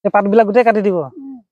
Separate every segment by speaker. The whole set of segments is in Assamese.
Speaker 1: এই পাতবিলাক গোটেই কাটি দিব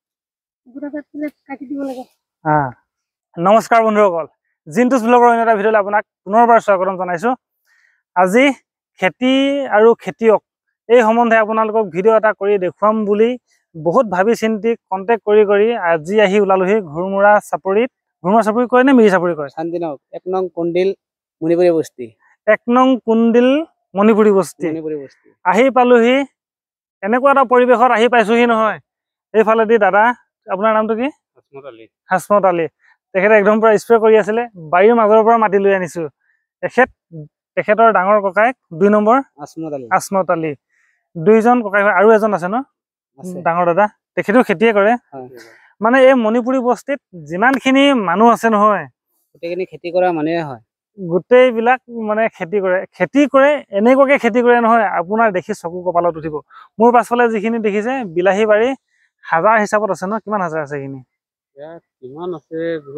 Speaker 1: নমস্কাৰ বন্ধুসকল জিন্টুছ ব্লগৰ অন্য এটা ভিডিঅ'লৈ আপোনাক পুনৰবাৰ স্বাগতম জনাইছো আজি খেতি আৰু খেতিয়ক এই সম্বন্ধে আপোনালোকক ভিডিঅ' এটা কৰি দেখুৱাম বুলি বহুত ভাবি চিন্তি কন্টেক্ট কৰি আজি আহি ওলালোহি ঘুৰমুৰা চাপৰিত ঘুৰমুৰা চাপৰি কয় নে মিৰি চাপৰি কয়
Speaker 2: শান্তিনগৰ 1 নং কুণ্ডিল মণিপুৰী বস্তি
Speaker 1: 1 নং কুণ্ডিল মণিপুৰী বস্তি আহি পালোহি এনেকুৱা এটা পৰিৱেশত আহি পাইছোহি নহয় এইফালেদি দাদা আপোনাৰ নামটো কি হাসমত আলী তেখেতে একদম পুৰা স্প্ৰে কৰি আছিলে বাৰীৰ মাজৰ পৰা মাটি লৈ আনিছো তেখেতৰ ডাঙৰ ককাইক 2 নম্বৰ আসমত আলী দুইজন ককাই আৰু এজন আছে ন ডাঙৰ দাদা তেখেতেও খেতিয়ে কৰে মানে এই মণিপুৰী বস্তিত যিমানখিনি মানুহ আছে নহয়
Speaker 2: গোটেইখিনি খেতি কৰা মানুহে হয়
Speaker 1: গোটেইবিলাক মানে খেতি কৰে এনেকুৱাকে খেতি কৰে নহয় আপোনাৰ দেখি চকু কপালত উঠিব মোৰ পাছফালে যিখিনি দেখিছে বিলাহী বাৰী হাজাৰ হিচাপত আছে ন কিমান হাজাৰ আছে এইখিনি
Speaker 2: কিমান আছে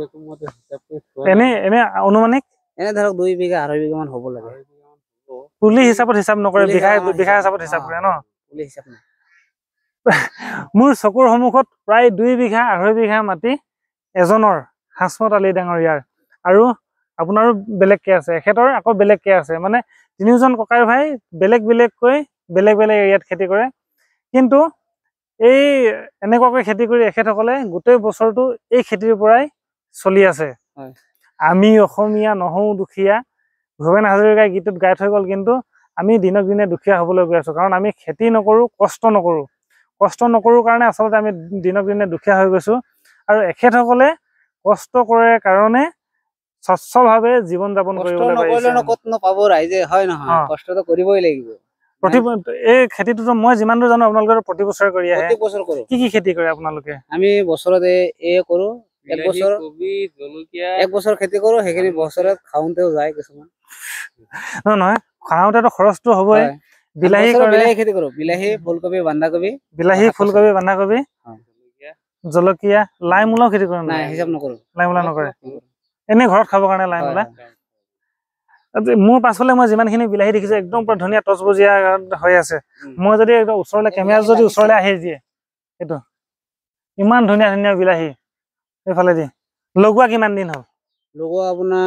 Speaker 1: এনে অনুমানিক
Speaker 2: এনে ধৰক 2 বিঘা 2.5 বিঘা মান হ'ব লাগে
Speaker 1: পুলি হিচাপত হিচাপ নকৰে বিঘা হিচাপত হিচাপ কৰে ন
Speaker 2: পুলি হিচাপ নাই
Speaker 1: মোৰ চকুৰ সন্মুখত প্ৰায় 2 বিঘা 2.5 বিঘা মাটি এজনৰ হাসমত আলী ডাঙৰীয়াৰ আৰু আপোনাৰো বেলেগকে আছে এখেতৰ আকৌ বেলেগকে আছে মানে তিনিজন ককাই ভাই বেলেগ এৰিয়াত খেতি কৰে কিন্তু এই এনেকুৱাকৈ খেতি কৰি এখেতসকলে গোটেই বছৰটো এই খেতিৰ পৰাই চলি আছে আমি অসমীয়া নহওঁ দুখীয়া ভূপেন হাজৰিকাই গীতত গাই থৈ গ'ল কিন্তু আমি দিনক দিনে দুখীয়া হ'বলৈ গৈ আছো কাৰণ আমি খেতি নকৰো কষ্ট নকৰো কাৰণে আচলতে আমি দিনক দিনে দুখীয়া হৈ গৈছো আৰু এখেতসকলে কষ্ট কৰে কাৰণে স্বচ্ছভাৱে জীৱন যাপন কৰিবলৈ পাৰিছে
Speaker 2: কষ্ট পাব ৰাইজে হয় নহয় কষ্টটো কৰিবই লাগিব
Speaker 1: এই খেতিটো মই যিমান দূৰ জানো আপোনালোকে প্ৰতি বছৰে কৰি আহে
Speaker 2: প্ৰতি বছৰ কৰো কি
Speaker 1: খেতি কৰে আপোনালোকে
Speaker 2: আমি বছৰতে কৰো এক বছৰ খেতি কৰো সেইখিনি বছৰত খাওঁতেও যায় কিছুমান
Speaker 1: নহয় খাওঁতেতো খৰচটো হ'বই বিলাহী
Speaker 2: খেতি কৰো বিলাহী ফুলকবি বন্ধাকবি
Speaker 1: জলকীয়া লাই মূলাও খেতি কৰে
Speaker 2: নাই হিচাপ নকৰো
Speaker 1: লাই মূলা নকৰে এনে ঘৰত খাবৰ কাৰণে লাই মূলা মোৰ পাছফালে মই যিমানখিনি বিলাহী দেখিছো একদম পুৰা ধুনীয়া টচবজীয়া হৈ আছে মই যদি একদম ওচৰলৈ কেমেৰা যদি ওচৰলৈ আহি দিয়ে এইটো ইমান ধুনীয়া বিলাহী এইফালে দি লগোৱা কিমান দিন হ'ল
Speaker 2: লগোৱা আপোনাৰ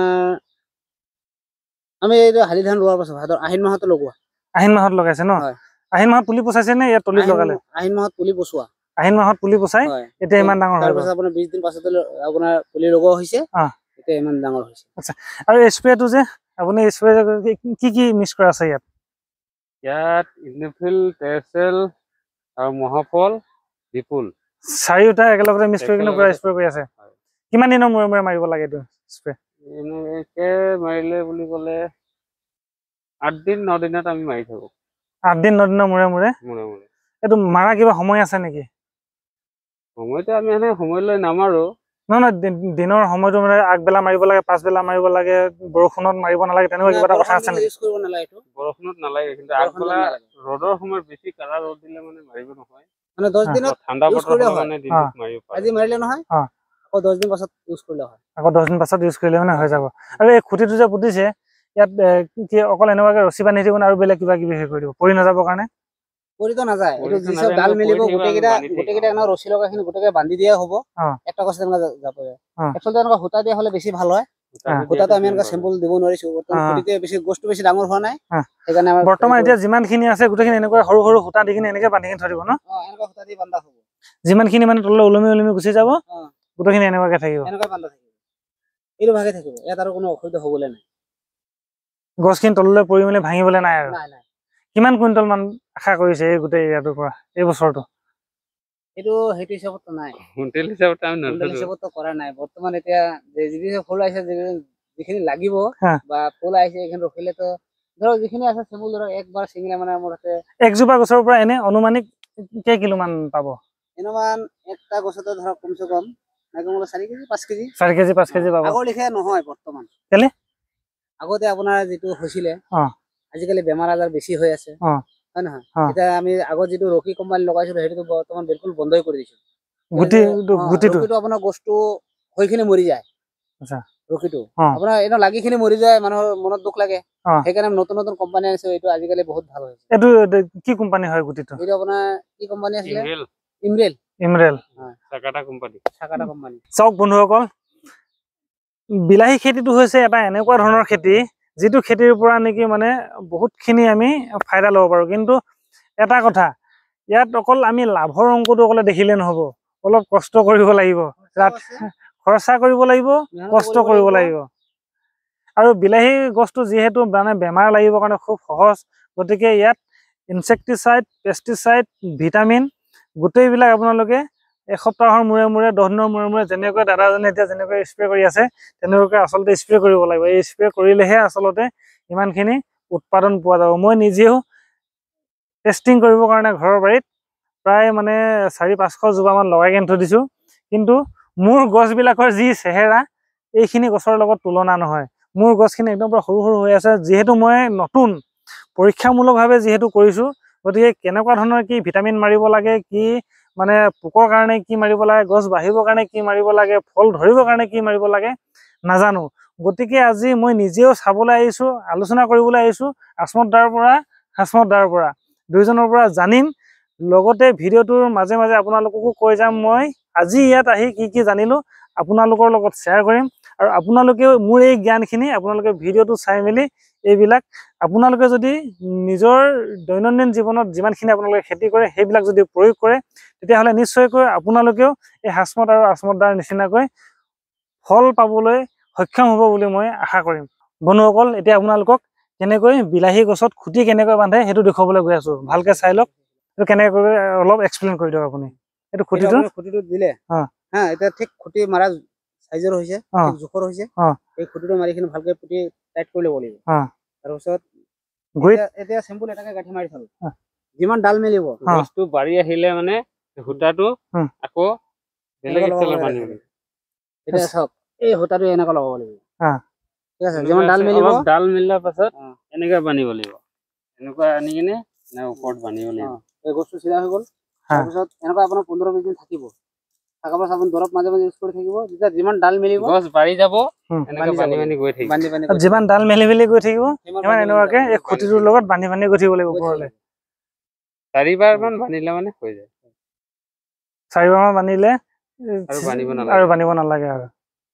Speaker 2: আমি এইটো হালি ধান ৰোৱাৰ পাছত আহিন মাহত লগোৱা
Speaker 1: আহিন মাহত লগাইছে ন আহিন মাহত পুলি পচাইছে নে ইয়াত তলিত লগালে
Speaker 2: আহিন মাহত পুলি পচোৱা
Speaker 1: আহিন মাহত পুলি পচাই এতিয়া ইমান ডাঙৰ
Speaker 2: তাৰ পাছত আপোনাৰ 20 দিন পাছত আপোনাৰ পুলি লগোৱা হৈছে এতিয়া ইমান ডাঙৰ হৈছে
Speaker 1: আচ্ছা আৰু স্প্ৰেটো যে আপুনি স্প্ৰে কি মিক্স কৰা আছে
Speaker 2: ইয়াত ইনফিল টেসেল আৰু মহাফল বিপুল
Speaker 1: চাৰিটা একেলগতে মিক্স কৰি কিনে পুৰা স্প্ৰে কৰি আছে কিমান দিনৰ মূৰে মূৰে মাৰিব লাগে এইটো স্প্ৰে
Speaker 2: এনেকে মাৰিলে বুলি ক'লে 8 দিন 9 দিনত আমি মাৰি থাকো
Speaker 1: 8 দিন 9 দিনৰ মূৰে মূৰে এইটো মাৰা কিবা সময় আছে নেকি
Speaker 2: সময়টো আমি এনে সময় লৈ নামাৰো
Speaker 1: নহয় দিনৰ সময়টো মানে আগবেলা মাৰিব লাগে পাছবেলা মাৰিব লাগে বৰষুণত মাৰিব নালাগে তেনেকুৱা কিবা এটা কথা আছে নেকি
Speaker 2: ইউজ কৰিব নালাগে এইটো বৰষুণত নালাগে কিন্তু আগবেলা ৰ'দৰ সময়ত বেছি কাৰা ৰ'দ দিলে মানে মাৰিব নহয় মানে 10 দিনত ঠাণ্ডা বতৰ মানে দিনত মাৰিব পাৰে আজি মাৰিলে নহয় আকৌ 10 দিন পাছত ইউজ কৰিলে হয়
Speaker 1: আকৌ 10 দিন পাছত ইউজ কৰিলে মানে হৈ যাব আৰু এই খুঁটিটো যে পুতিছে ইয়াত কি অকল এনেকুৱাকে ৰছী বান্ধি দিব আৰু বেলেগ কিবা কিবি হেৰি কৰি দিব পৰি নাযাবৰ কাৰণে
Speaker 2: পৰিতো নাযায় এইটো যিসব ডাল মিলিব গোটেইকেইটা এনে ৰছী লগাখিনি গোটেইকে বান্ধি দিয়া হ'ব একটা কথা তেনেকা যাব একচুৱেলি এনেকা হুতা দিয়া হলে বেছি ভাল হয় হুতাটো আমি এনেকা চেম্পল দিব নোৱাৰিছো বৰ্তমান খুঁটিতে বেছি গোষ্ঠ বেছি ডাঙৰ হোৱা নাই সেইকাৰণে
Speaker 1: বৰ্তমান এতিয়া যিমানখিনি আছে গোটেইখিনি এনেকুৱা সৰু সৰু হুতা দি কিনে এনেকে বান্ধি কিনে থৈ দিব ন
Speaker 2: এনেকা হুতা দি বান্ধা হ'ব
Speaker 1: যিমানখিনি মানে তললৈ ওলমি গুচি যাব গোটেইখিনি এনেকুৱাকে থাকিব
Speaker 2: এনেকা বান্ধা থাকিব এইটো ভাগে থাকিব ইয়াত আৰু কোনো অসুবিধা হ'বলৈ নাই
Speaker 1: গছখিনি তললৈ পৰি মেলি ভাঙিবলৈ নাই আৰু কিমান কুইণ্টল মান আশা কৰিছে এই গোটেই এৰিয়াটোৰ পৰা এই বছৰটো
Speaker 2: এইটো হেতু হিচাপত নাই কুইণ্টল হিচাপত কৰা নাই বৰ্তমান এতিয়া যিখিনি ফুল আহিছে যিখিনি লাগিব বা ফুল আহিছে এইখিনি ৰখিলেতো ধৰক যিখিনি আছে চেমুল ধৰক একবাৰ ছিঙিলে মানে মোৰ আছে
Speaker 1: একজোপা গছৰ পৰা এনে অনুমানিক কেই কিলো মান পাব
Speaker 2: অনুমান একটা গছতে ধৰক কমসে কম 4 কেজি 5 কেজি
Speaker 1: 5 কেজি পাব
Speaker 2: আগৰ লিখে নহয় বৰ্তমান
Speaker 1: কেলে
Speaker 2: আগতে আপোনাৰ যিটো হৈছিলে আজিকালি বেমাৰ আজাৰ বেছি হৈ আছে হয় নহয় এতিয়া আমি আগত যিটো ৰকি কোম্পানী লগাইছিলো সেইটো বৰ্তমান বিলকুল বন্ধই কৰি দিছো গুটিটো আপোনাৰ গছটো হৈখিনি মৰি যায়
Speaker 1: আচ্ছা
Speaker 2: ৰকিটো আপোনাৰ এনে লাগিখিনি মৰি যায় মানুহৰ মনত দুখ লাগে সেইকাৰণে নতুন কোম্পানী আছে এইটো আজিকালি বহুত ভাল হৈছে
Speaker 1: এইটো কি কোম্পানী হয় গুটিটো
Speaker 2: এইটো আপোনাৰ কি কোম্পানী আছিলে ইমৰেল
Speaker 3: চাকাটা কোম্পানী
Speaker 1: চাওক বন্ধুসকল, বিলাহী খেতিটো হৈছে এটা এনেকুৱা ধৰণৰ খেতি যিটো খেতিৰ পৰা নেকি মানে বহুতখিনি আমি ফাইদা ল'ব পাৰোঁ। কিন্তু এটা কথা, ইয়াত অকল আমি লাভৰ অংকটো অকলে দেখিলে নহ'ব, অলপ কষ্ট কৰিব লাগিব, খৰচা কৰিব লাগিব, কষ্ট কৰিব লাগিব। আৰু বিলাহী গছটো যিহেতু মানে বেমাৰ লাগিবৰ কাৰণে খুব সহজ, গতিকে ইয়াত ইনচেক্টিচাইড, পেষ্টিচাইড, ভিটামিন গোটেইবিলাক আপোনালোকে এসপ্তাহৰ মূৰে মূৰে 10 দিনৰ মূৰে মূৰে যেনেকৈ দাদাজনে এতিয়া যেনেকৈ স্প্ৰে কৰি আছে তেনেকুৱাকৈ আচলতে স্প্ৰে কৰিব লাগিব। এই স্প্ৰে কৰিলেহে আচলতে ইমানখিনি উৎপাদন পোৱা যাব। মই নিজেও টেষ্টিং কৰিবৰ কাৰণে ঘৰৰ বাৰীত প্ৰায় মানে 400-500 জোপামান লগাই কিনি থৈ দিছোঁ। কিন্তু মোৰ গছবিলাকৰ যি চেহেৰা এইখিনি গছৰ লগত তুলনা নহয়। মোৰ গছখিনি একদম পুৰা সৰু সৰু হৈ আছে। যিহেতু মই নতুন পৰীক্ষামূলকভাৱে যিহেতু কৰিছোঁ, গতিকে কেনেকুৱা ধৰণৰ কি ভিটামিন মাৰিব লাগে, কি মানে পোকৰ কাৰণে কি মাৰিব লাগে, গছ বাঢ়িবৰ কাৰণে কি মাৰিব লাগে, ফল ধৰিবৰ কাৰণে কি মাৰিব লাগে নাজানো। গতিকে আজি মই নিজেও চাবলৈ আহিছোঁ, আলোচনা কৰিবলৈ আহিছোঁ আসমত দাৰ পৰা, হাসমত দাৰ পৰা, দুইজনৰ পৰা জানিম। লগতে ভিডিঅ'টোৰ মাজে মাজে আপোনালোককো কৈ যাম মই আজি ইয়াত আহি কি কি জানিলোঁ আপোনালোকৰ লগত শ্বেয়াৰ কৰিম। আৰু আপোনালোকেও মোৰ এই জ্ঞানখিনি আপোনালোকে ভিডিঅ'টো চাই মেলি এইবিলাক আপোনালোকে যদি নিজৰ দৈনন্দিন জীৱনত যিমানখিনি আপোনালোকে খেতি কৰে সেইবিলাক যদি প্ৰয়োগ কৰে তেতিয়াহ'লে নিশ্চয়কৈ আপোনালোকেও এই হাসমত আৰু আসমত দাৰ নিচিনাকৈ ফল পাবলৈ সক্ষম হ'ব বুলি মই আশা কৰিম। বন্ধুসকল, এতিয়া আপোনালোকক কেনেকৈ বিলাহী গছত খুঁটি কেনেকৈ বান্ধে সেইটো দেখুৱাবলৈ গৈ আছোঁ। ভালকৈ চাই লওক, এইটো কেনেকৈ অলপ এক্সপ্লেইন কৰি দিয়ক আপুনি। এইটো
Speaker 2: খুঁটিটো দিলে এতিয়া ঠিক খুঁটি মাৰা সাইজৰ হৈছে, ঠিক জোখৰ হৈছে। এই খুঁটিটো মাৰি কিনে ভালকৈ পুতি টাইট কৰি ল'ব লাগিব। তাৰপিছত এতিয়া চিম্পল এটাকে গাঁঠি মাৰি থ'ল, যিমান ডাল মেলিব
Speaker 3: গছটো বাঢ়ি আহিলে মানে সূতাটো আকৌ বেলেগ ষ্টাইলত বান্ধিব লাগিব।
Speaker 2: এতিয়া চাওক, এই সূতাটো এনেকৈ লগাব লাগিব। ঠিক আছে, যিমান ডাল মেলিব,
Speaker 3: ডাল মেলাৰ পাছত এনেকৈ বান্ধিব লাগিব। এনেকুৱা আনি কিনে ওপৰত বান্ধিব লাগিব।
Speaker 2: এই গছটো চিধা হৈ গ'ল। তাৰপিছত এনেকুৱা আপোনাৰ 15-20 দিন থাকিব। থকাৰ পাছত আপুনি দৰৱ মাজে মাজে ইউজ কৰি থাকিব। যেতিয়া যিমান ডাল মেলিব
Speaker 3: গছ বাঢ়ি যাব, এনেকৈ বান্ধি বান্ধি গৈ থাকিব।
Speaker 1: যিমান ডাল মেলি মেলি গৈ থাকিব সিমান এনেকুৱাকৈ এই খুঁটিটোৰ লগত বান্ধি বান্ধি গৈ থাকিব লাগিব ওপৰলৈ।
Speaker 3: 4বাৰমান বান্ধিলে মানে হৈ যায়।
Speaker 1: 4বাৰমান বান্ধিলে
Speaker 3: আৰু
Speaker 1: বান্ধিব নালাগে আৰু।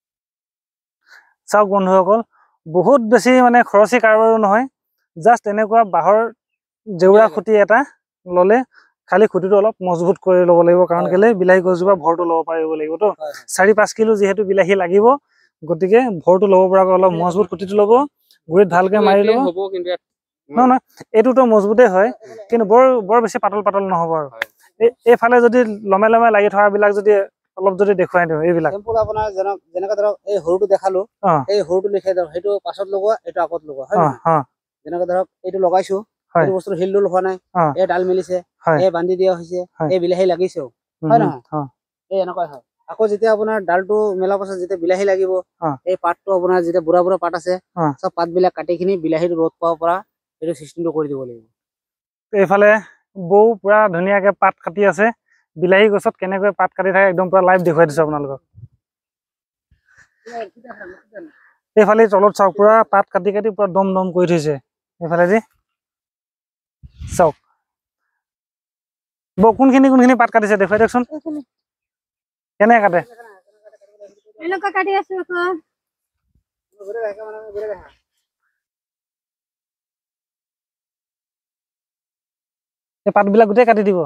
Speaker 1: চাওক বন্ধুসকল, বহুত বেছি মানে খৰচী কাৰোবাৰো নহয়। জাষ্ট এনেকুৱা বাঁহৰ জেউৰা খুঁটি এটা ল'লে খালি খুঁটিটো অলপ মজবুত কৰি ল'ব লাগিব। কাৰণ কেলে বিলাহী গছজোপা ভৰটো ল'ব পাৰিব লাগিবতো। 4-5 কিলো যিহেতু বিলাহী লাগিব, গতিকে ভৰটো ল'ব পৰাকৈ অলপ মজবুত খুঁটিটো ল'ব, গুৰিত ভালকৈ মাৰি ল'ব। নহয়, এইটোতো মজবুতেই হয়, কিন্তু বৰ বেছি পাতল পাতল নহ'ব আৰু। এইফালে যদি লমে লমে লাগি থকাবিলাক যদি অলপ যদি দেখুৱাই দিওঁ, এইবিলাক
Speaker 2: আপোনাৰ যেনেকৈ ধৰক এই সৰুটো দেখালো, এই সৰুটো লিখাই দিয়ক, সেইটো পাছত লগোৱা, এইটো আগত লগোৱা, হয় নহয়? যেনেকৈ ধৰক এইটো লগাইছো, এইটো বস্তুৰ হিলডুল হোৱা নাই, এই ডাল মেলিছে, এই বান্ধি দিয়া হৈছে, এই বিলাহী লাগিছেও, হয় নহয়? এই এনেকুৱাই হয়। আকৌ যেতিয়া আপোনাৰ ডালটো মেলাৰ পাছত যেতিয়া বিলাহী লাগিব, এই পাতটো আপোনাৰ যেতিয়া বুঢ়া বুঢ়া পাত আছে, চব পাতবিলাক কাটি কিনি বিলাহীটো ৰ'দ পাব পৰা এইটো চিষ্টেমটো কৰি দিব লাগিব।
Speaker 1: এইফালে বৌ পুৰা ধুনীয়াকৈ পাত কাটি আছে। বিলাহী গছত কেনেকৈ পাত কাটি থাকে একদম পুৰা লাইভ দেখুৱাই দিছোঁ আপোনালোকক। এইফালে তলত চাওক, পুৰা পাত কাটি কাটি পুৰা দম দম কৰি থৈছে। এইফালেদি চাওক বৌ কোনখিনি পাত কাটিছে দেখুৱাই দিয়কচোন। কেনেকৈ কাটে? এই পাতবিলাক গোটেই কাটি দিব।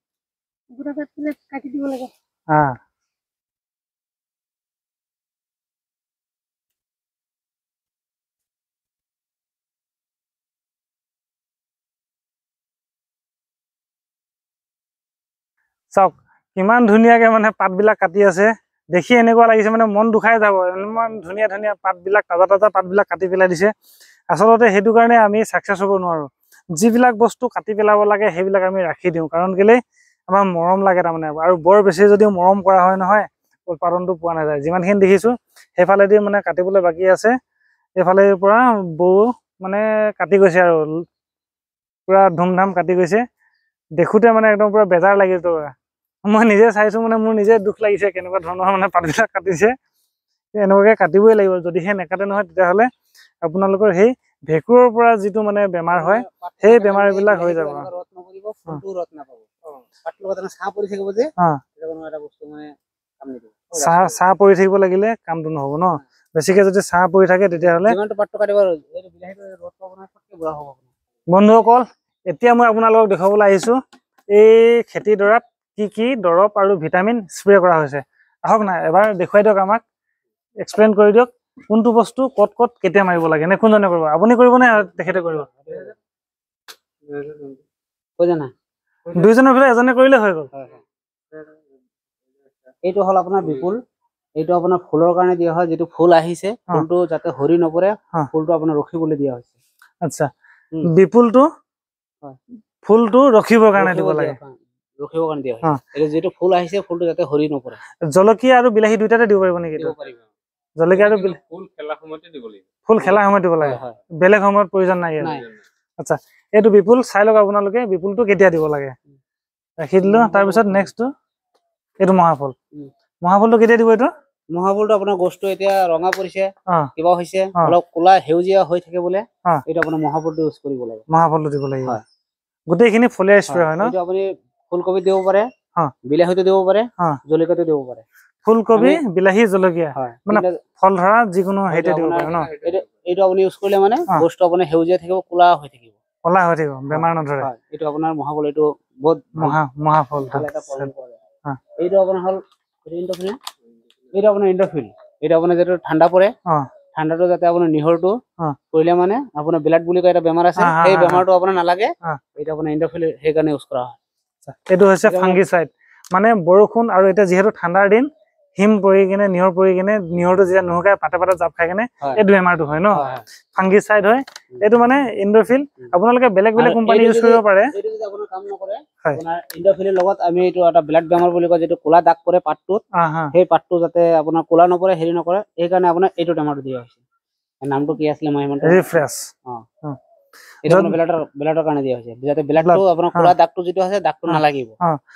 Speaker 1: চাওক কিমান ধুনীয়াকৈ মানে পাতবিলাক কাটি আছে। দেখি এনেকুৱা লাগিছে মানে মন দুখাই যাব, ইমান ধুনীয়া ধুনীয়া পাতবিলাক, তাজা তাজা পাতবিলাক কাটি পেলাই দিছে। আচলতে সেইটো কাৰণে আমি ছাকচেছ হ'ব নোৱাৰোঁ। যিবিলাক বস্তু কাটি পেলাব লাগে সেইবিলাক আমি ৰাখি দিওঁ, কাৰণ কেলৈ আমাৰ মৰম লাগে তাৰমানে। আৰু বৰ বেছি যদিও মৰম কৰা হয় নহয়, উৎপাদনটো পোৱা নাযায়। যিমানখিনি দেখিছোঁ সেইফালেদি মানে কাটিবলৈ বাকী আছে। এইফালে পৰা বৌ মানে কাটি গৈছে আৰু পুৰা ধুমধাম কাটি গৈছে। দেখোঁতে মানে একদম পুৰা বেজাৰ লাগিছে। মই নিজে চাইছোঁ মানে মোৰ নিজে দুখ লাগিছে কেনেকুৱা ধৰণৰ মানে পাতবিলাক কাটিছে। এনেকুৱাকৈ কাটিবই লাগিব, যদিহে নেকাটে নহয় তেতিয়াহ'লে আপোনালোকৰ সেই ভেঁকুৰৰ পৰা যিটো মানে বেমাৰ হয় সেই বেমাৰবিলাক হৈ যাব।
Speaker 2: পাতটোৰ লগত চাহ পৰি থাকিব যে এটা কোনো এটা বস্তু মানে কাম নিদিব
Speaker 1: চাহ পৰি থাকিব লাগিলে কামটো নহব ন বেছিকে যদি চাহ পৰি থাকে তেতিয়াহ'লে
Speaker 2: যিমানটো পাতটো কাটিব এইটো বিলাহীটো ৰ'দ পাব না ফটকে বুঢ়া হ'ব
Speaker 1: বন্ধুসকল এতিয়া মই আপোনালোকক দেখাবলৈ আহিছো এই খেতিডৰাত কি দৰৱ আৰু ভিটামিন স্প্ৰে কৰা হৈছে আহক না এবাৰ দেখুৱাই দিয়ক আমাক এক্সপ্লেইন কৰি দিয়ক কোনটো বস্তু ক'ত কেতিয়া মাৰিব লাগে নে কোনজনে কৰিব আপুনি কৰিব নে তেখেতে কৰিব
Speaker 2: কৈ জানা
Speaker 1: দুইজনৰ ভিতৰত এজনে কৰিলে হৈ গ'ল
Speaker 2: এইটো হল আপোনাৰ বিপুল এইটো আপোনাৰ ফুলৰ কাৰণে দিয়া হয় যেটো ফুল আহিছে ফুলটো যাতে হৰি নপৰে ফুলটো আপোনাৰ ৰখিবলৈ দিয়া হৈছে
Speaker 1: আচ্ছা বিপুলটো ফুলটো ৰখিবৰ কাৰণে দিব লাগে
Speaker 2: ৰখিবৰ কাৰণে দিয়া হয় এটা যেটো ফুল আহিছে ফুলটো যাতে হৰি নপৰে
Speaker 1: জলকীয়া আৰু বিলাহী দুইটাতে দিব পাৰিব নেকি জলকীয়া আৰু
Speaker 3: ফুল খেলা সময়তে দিব লাগিব
Speaker 1: ফুল খেলা সময়ত দিব লাগে বেলেগ সময়ত প্ৰয়োজন নাই আচ্ছা এইটো বিপুল চাই লওক আপোনালোকে বিপুলটো কেতিয়া দিব লাগে ৰাখি দিলো তাৰ পিছত নেক্সটটো এইটো মহাফুলটো কেতিয়া দিব এইটো
Speaker 2: মহাফুলটো আপোনাৰ গছটো এতিয়া ৰঙা পৰিছে কিবা হৈছে অলপ কোলা হেউজিয়া হৈ থাকে বলে এটা আপোনাৰ মহাফুলটো ইউজ কৰিব লাগে
Speaker 1: মহাফুলটো দিব লাগে গোটেইখিনি ফুলে স্প্ৰে হয় ন
Speaker 2: এইটো আপুনি ফুলকবি দিব পাৰে বিলাহীটো দিব পাৰে জলকীয়াটো দিব পাৰে
Speaker 1: ফুলকবি বিলাহী জলকীয়া মানে ফল ধৰা যিকোনো হেইতে দিব পাৰে ন
Speaker 2: এইটো আপুনি ইউজ কৰিলে মানে গছটো আপোনাৰ হেউজিয়া থাকিব কোলা হৈ থাকিব
Speaker 1: বেমাৰ নধৰে
Speaker 2: এইটো আপোনাৰ মহাফুল এইটো বহুত
Speaker 1: মহাফুল
Speaker 2: এইটো আপোনাৰ হল এইটো আপোনাৰ ইন্ডোফিল এইটো আপোনাৰ যেটো ঠাণ্ডা পৰে ঠাণ্ডাটো যাতে আপোনাৰ নিহৰটো কৰিলে মানে আপোনাৰ ব্লাড বুলি কয় এটা বেমাৰ আছে এই বেমাৰটো আপোনাৰ নালাগে এইটো আপোনাৰ ইন্ডোফিল সেই কাৰণে ইউজ কৰা হয়
Speaker 1: এইটো হৈছে ফাংগিসাইড মানে বৰষুণ আৰু এটা যেহেতু ঠাণ্ডাৰ দিন হিম পৰি কিনে নিহৰ পৰি কিনে নিহৰটো যেতিয়া নুহুকাই পাতে জাপ খাই কিনে এই বেমাৰটো হয় ন ফাংগিসাইড হয় এইটো মানে ইন্ডোফিল আপোনালোকে বেলেগ কোম্পানী ইউজ কৰিব পাৰে
Speaker 2: এইটো যদি আপোনাৰ কাম নকৰে আপোনাৰ ইন্ডোফিলৰ লগত আমি এইটো এটা ব্লাড বেমাৰ বুলি কয় যেটো কোলা দাগ পৰে পাতটোত সেই পাতটো যাতে আপোনাৰ কোলা নপৰে হেৰি নকৰে এই কাৰণে আপোনাৰ এইটো বেমাৰটো দিয়া হৈছে নামটো কি আছিল মই ইমান
Speaker 1: ৰিফ্ৰেছ
Speaker 2: এটা আপোনাৰ ব্লাডৰ কাৰণে দিয়া হৈছে যাতে ব্লাডটো আপোনাৰ কোলা দাগটো যেটো আছে দাগটো নালাগিব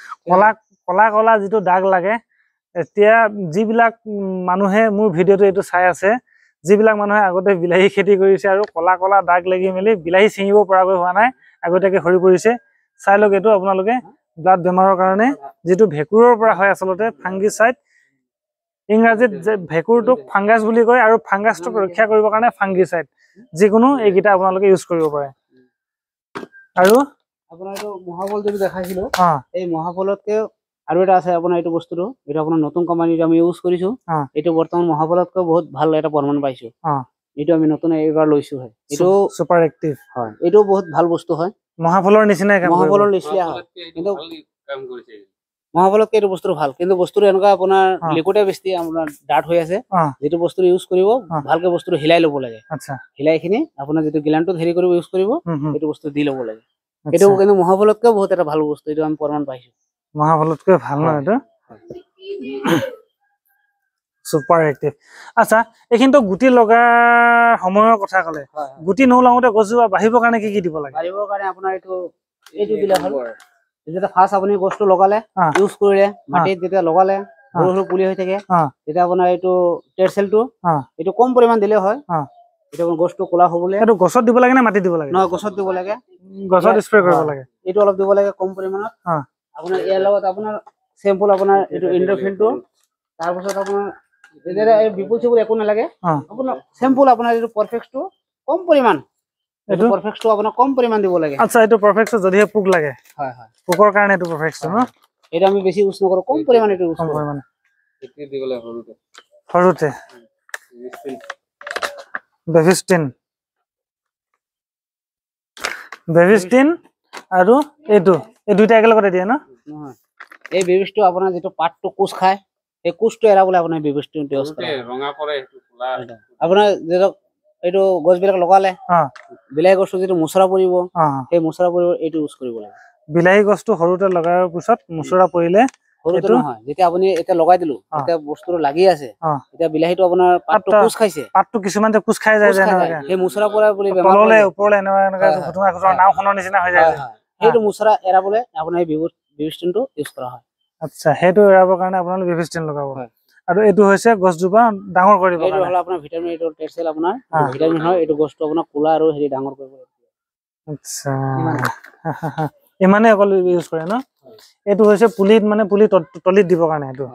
Speaker 1: কোলা যেটো দাগ লাগে এতিয়া যিবিলাক মানুহে মোৰ ভিডিওটো এইটো চাই আছে যিবিলাক মানুহে আগতে বিলাহী খেতি কৰিছে আৰু কলা দাগ লাগি মেলি বিলাহী ছিঙিব পৰাকৈ হোৱা নাই আগতীয়াকে হৰি পৰিছে চাই লওক এইটো আপোনালোকে ব্লাড বেমাৰৰ কাৰণে যেটো ভেকুৰৰ পৰা হয় আচলতে ফাংগিসাইড ইংৰাজীত যে ভেকুৰটোক ফাংগাছ বুলি কয় আৰু ফাংগাছটোক ৰক্ষা কৰিবৰ কাৰণে ফাংগিসাইড যিকোনো এইকেইটা আপোনালোকে ইউজ কৰিব পাৰে আৰু
Speaker 2: আপোনাৰ এইটো মহাফুল যদি দেখাইছিলো এই মহাফুলতকে আৰু এটা আছে আপোনাৰ এইটো বস্তুটো এটা আপোনাৰ নতুন কোম্পানী আমি ইউজ কৰিছো এইটো বৰ্তমান মহাফুলতকৈ বহুত ভাল এটা প্ৰমাণ পাইছো এইটো আমি নতুন এইবাৰ লৈছো হয় এইটো
Speaker 1: সুপাৰ এক্টিভ
Speaker 2: হয় এইটো বহুত ভাল বস্তু হয়
Speaker 1: মহাফুলৰ নিচিনাই কাম
Speaker 2: মহাফুলৰ নিচিনা হয় কিন্তু মহাফুলতকে এইটো বস্তু ভাল কিন্তু বস্তুটো এনেকুৱা আপোনাৰ লিকুইডে বেছি আপোনাৰ ডাঠ হৈ আছে যেটো বস্তু ইউজ কৰিব ভালকে বস্তুটো হিলাই ল'ব লাগে
Speaker 1: আচ্ছা
Speaker 2: হিলাইখিনি আপোনাৰ যেটো গ্লানটো হেৰি কৰিব ইউজ কৰিব এইটো বস্তু দি ল'ব লাগে এইটো কিন্তু মহাফুলতকে বহুত এটা ভাল বস্তু এইটো আমি প্ৰমাণ পাইছো
Speaker 1: মহাফুলতকৈ ভাল ন এইটো সুপাৰ এক্টিভ আচ্ছা এইখিনিতো গুটি লগা সময়ৰ কথা ক'লে গুটি নলাওতে গছজোপা বাঢ়িবৰ কাৰণে কি দিব লাগে
Speaker 2: বাঢ়িবৰ কাৰণে আপোনাৰ এইটো দিলে হ'ল যেতিয়া ফাৰ্ষ্ট আপুনি গছটো লগালে ইউজ কৰিলে মাটিত যেতিয়া লগালে সৰু পুলি হৈ থাকে তেতিয়া আপোনাৰ এইটো টেৰচেলটো এইটো কম পৰিমাণ দিলে হয় এটা গছটো কোলা হ'বলে
Speaker 1: এইটো গছত দিব লাগে নে মাটিত দিব লাগে
Speaker 2: নহয় গছত দিব লাগে
Speaker 1: গছত স্প্ৰে কৰিব লাগে
Speaker 2: এইটো অলপ দিব লাগে কম পৰিমাণত আপোনাৰ ইয়াৰ লগত আপোনাৰ চেম্পল আপোনাৰ এইটো ইন্ডোফিলটো তাৰ পিছত আপোনাৰ এদিৰা এই বিপুল চিপুল একো নালাগে আপোনাৰ চেম্পল আপোনাৰ এইটো পাৰফেক্টটো কম পৰিমাণ এইটো পাৰফেক্টটো আপোনাৰ কম পৰিমাণ দিব লাগে
Speaker 1: আচ্ছা এইটো পাৰফেক্টটো যদিহে পোক লাগে
Speaker 2: হয়
Speaker 1: পোকৰ কাৰণে এইটো পাৰফেক্টটো ন
Speaker 2: এটা আমি বেছি ইউজ নকৰো কম পৰিমাণে এইটো ইউজ কৰো
Speaker 1: মানে
Speaker 3: এটি দিবলে হৰুতে
Speaker 1: বেভিস্টিন আৰু এইটো এই দুইটা একেলগতে দিয়ে ন
Speaker 2: নহয় এই বেভিস্টো আপোনাৰ যেটো পাতটো কোষ খায় এই কোষটো এৰাবলৈ আপোনাৰ বেভিস্টো ইউজ কৰে
Speaker 3: ৰঙা পৰে সেইটো ফুলা
Speaker 2: আপোনাৰ যেটো এইটো গছবিলাক লগালে বিলাহী গছটো যেটো মুছৰা পৰিব সেই মুছৰা পৰিব এইটো ইউজ কৰিব লাগে
Speaker 1: বিলাহী গছটো হৰুতে লগাৰ পিছত মুছৰা পৰিলে
Speaker 2: হৰুতে নহয় যেতিয়া আপুনি এটা লগাই দিলো এতিয়া বস্তুটো লাগি আছে এতিয়া বিলাহীটো আপোনাৰ পাতটো কোষ খাইছে
Speaker 1: পাতটো কিছুমান যে কোষ খাই যায় যে
Speaker 2: সেই মুছৰা পৰা বুলি বেমাৰ
Speaker 1: তললে ওপৰলে এনেকা ঘটনা নাওখনৰ নিচিনা হৈ যায়
Speaker 2: সেইটো মুছৰা এৰাবলৈ আপোনাৰ এই বেভিস্টিনটো ইউজ কৰা হয়
Speaker 1: আচ্ছা সেইটো এৰাবৰ কাৰণে আপোনালোকে বেভিস্টিন লগাব আৰু এইটো হৈছে গছজোপা ডাঙৰ কৰিব
Speaker 2: এইটো হল আপোনাৰ ভিটামিন এইটো টেৰচেল আপোনাৰ ভিটামিন হয় এইটো গছটো আপোনাৰ কোলা আৰু হেৰি ডাঙৰ কৰিব
Speaker 1: আচ্ছা ইমানে অকল ইউজ কৰে ন এইটো হৈছে পুলিত মানে পুলি তলিত দিবৰ কাৰণে এইটো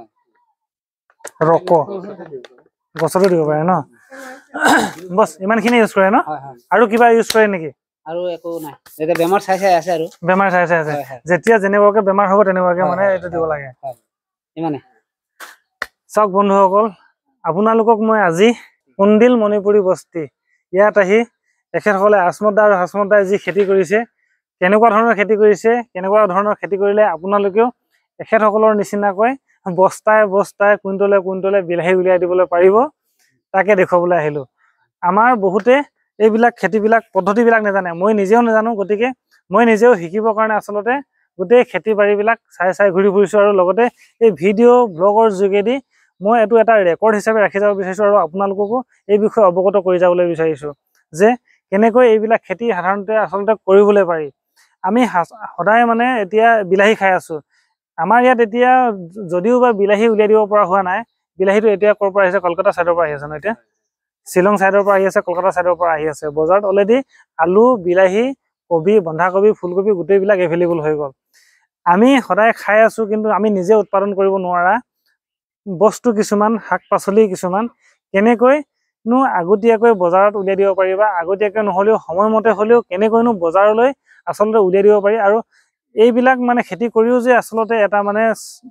Speaker 1: ৰক গছতো দিব পাৰে ন বছ ইমানখিনি ইউজ কৰে ন আৰু কিবা ইউজ কৰে নেকি
Speaker 2: আৰু একো নাই যেতিয়া বেমাৰ চাই আছে আৰু
Speaker 1: বেমাৰ চাই আছে যেতিয়া যেনেকুৱাকে বেমাৰ হ'ব তেনেকুৱাকে মানে এইটো দিব লাগে
Speaker 2: ইমানে
Speaker 1: চাওক বন্ধুসকল আপোনালোকক মই আজি কুন্দিল মণিপুৰী বস্তি ইয়াত আহি তেখেতসকলে আসমত দা আৰু হাসমত দাই যি খেতি কৰিছে কেনেকুৱা ধৰণৰ খেতি কৰিছে কেনেকুৱা ধৰণৰ খেতি কৰিলে আপোনালোকেও তেখেতসকলৰ নিচিনাকৈ বস্তাই বস্তাই কুইণ্টলে বিলাহী উলিয়াই দিবলৈ পাৰিব তাকে দেখুৱাবলৈ আহিলোঁ আমাৰ বহুতে এইবিলাক খেতিবিলাক পদ্ধতিবিলাক নাজানে মই নিজেও নাজানো গতিকে মই নিজেও শিকিবৰ কাৰণে আচলতে গোটেই খেতি বাৰীবিলাক চাই ঘূৰি ফুৰিছোঁ আৰু লগতে এই ভিডিঅ' ব্লগৰ যোগেদি মই এইটো এটা ৰেকৰ্ড হিচাপে ৰাখি যাব বিচাৰিছোঁ আৰু আপোনালোককো এই বিষয়ে অৱগত কৰি যাবলৈ বিচাৰিছোঁ যে কেনেকৈ এইবিলাক খেতি সাধাৰণতে আচলতে কৰিবলৈ পাৰি আমি সদায় মানে এতিয়া বিলাহী খাই আছোঁ আমাৰ ইয়াত এতিয়া যদিও বা বিলাহী উলিয়াই দিব পৰা হোৱা নাই বিলাহীটো এতিয়া ক'ৰ পৰা আহিছে কলকাতা ছাইডৰ পৰা আহি আছে ন এতিয়া শ্বিলং ছাইডৰ পৰা আহি আছে কলকাতা ছাইডৰ পৰা আহি আছে বজাৰত অলৰেডি আলু বিলাহী কবি বন্ধাকবি ফুলকবি গোটেইবিলাক এভেইলেবল হৈ গ'ল আমি সদায় খাই আছোঁ কিন্তু আমি নিজে উৎপাদন কৰিব নোৱাৰা বস্তু কিছুমান শাক পাচলি কিছুমান কেনেকৈনো আগতীয়াকৈ বজাৰত উলিয়াই দিব পাৰি বা আগতীয়াকৈ নহ'লেও সময়মতে হ'লেও কেনেকৈনো বজাৰলৈ আচলতে উলিয়াই দিব পাৰি আৰু এইবিলাক মানে খেতি কৰিও যে আচলতে এটা মানে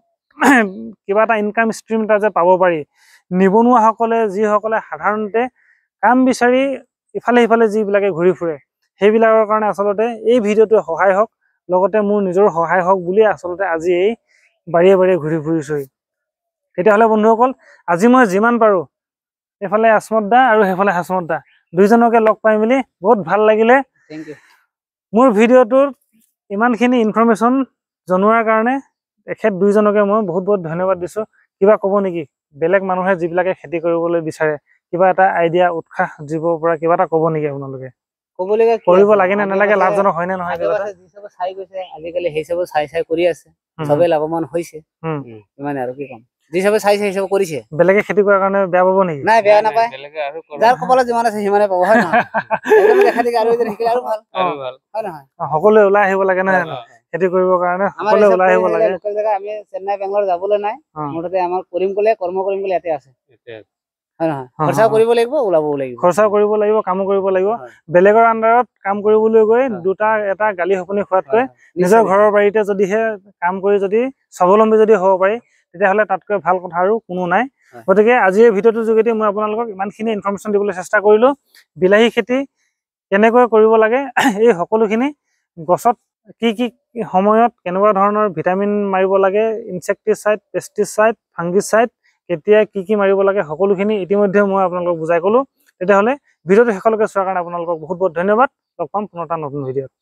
Speaker 1: কিবা এটা ইনকাম ষ্ট্ৰীম এটা যে পাব পাৰি নিবনুৱাসকলে যিসকলে সাধাৰণতে কাম বিচাৰি ইফালে সিফালে যিবিলাকে ঘূৰি ফুৰে সেইবিলাকৰ কাৰণে আচলতে এই ভিডিঅ'টোৱে সহায় হওক লগতে মোৰ নিজৰ সহায় হওক বুলি আচলতে আজি এই বাৰীয়ে ঘূৰি ফুৰিছোঁহি তেতিয়াহ'লে বন্ধুসকল আজি মই যিমান পাৰোঁ এইফালে আসমত দা আৰু সেইফালে হাসমত দা দুইজনকে লগ পাই মেলি বহুত ভাল লাগিলে
Speaker 2: থেংক ইউ
Speaker 1: মোৰ ভিডিঅ'টোত ইমানখিনি ইনফৰমেশ্যন জনোৱাৰ কাৰণে তেখেত দুইজনকে মই বহুত ধন্যবাদ দিছোঁ কিবা ক'ব নেকি বেলেগ মানুহে যিবিলাকে খেতি কৰিবলৈ বিচাৰে কিবা এটা আইডিয়া উৎসাহ দিব পৰা কিবা এটা ক'ব নেকি আপোনালোকে
Speaker 2: ক'বলগীয়া
Speaker 1: কৰিব লাগে নে নালাগে লাভজনক হয় নে নহয়
Speaker 2: চাই গৈছে আজিকালি সেই চব চাই কৰি আছে চবে লাভৱান হৈছে ইমানে আৰু কি ক'ম যি চবে চাইছে সেই চব কৰিছে
Speaker 1: বেলেগে খেতি কৰাৰ কাৰণে বেয়া পাব নেকি
Speaker 2: নাই বেয়া নাপায় যাৰ কপালত যিমান আছে সিমানে পাব হয় নহয় এজনে দেখা দেখি আৰু এজনে শিকিলে আৰু ভাল হয় নহয়
Speaker 1: সকলোৱে ওলাই আহিব লাগে নহয় খেতি কৰিবৰ কাৰণে সকলোৱে ওলাই আহিব লাগে
Speaker 2: লোকেল জেগা আমি চেন্নাই বেংগলৰ যাবলৈ নাই মুঠতে আমাৰ কৰিম ক'লে কৰ্ম কৰিম ক'লে ইয়াতে আছে হয় নহয় খৰচা কৰিব লাগিব ওলাবও লাগিব
Speaker 1: খৰচা কৰিব লাগিব কামো কৰিব লাগিব বেলেগৰ আণ্ডাৰত কাম কৰিবলৈ গৈ দুটা এটা গালি শপনি খোৱাতকৈ নিজৰ ঘৰৰ বাৰীতে যদিহে কাম কৰি যদি স্বাৱলম্বী যদি হ'ব পাৰি তেতিয়াহ'লে তাতকৈ ভাল কথা আৰু কোনো নাই গতিকে আজিৰ ভিডিঅ'টোৰ যোগেদি মই আপোনালোকক ইমানখিনি ইনফৰমেশ্যন দিবলৈ চেষ্টা কৰিলোঁ বিলাহী খেতি কেনেকৈ কৰিব লাগে এই সকলোখিনি গছত কি সময়ত কেনেকুৱা ধৰণৰ ভিটামিন মাৰিব লাগে ইনচেক্টিচাইড পেষ্টিচাইড ফাংগিচাইড কেতিয়া কি মাৰিব লাগে সকলোখিনি ইতিমধ্যে মই আপোনালোকক বুজাই ক'লোঁ তেতিয়াহ'লে ভিডিঅ'টো শেষলৈকে চোৱাৰ কাৰণে আপোনালোকক বহুত ধন্যবাদ লগ পাম পুনৰ এটা নতুন ভিডিঅ'ত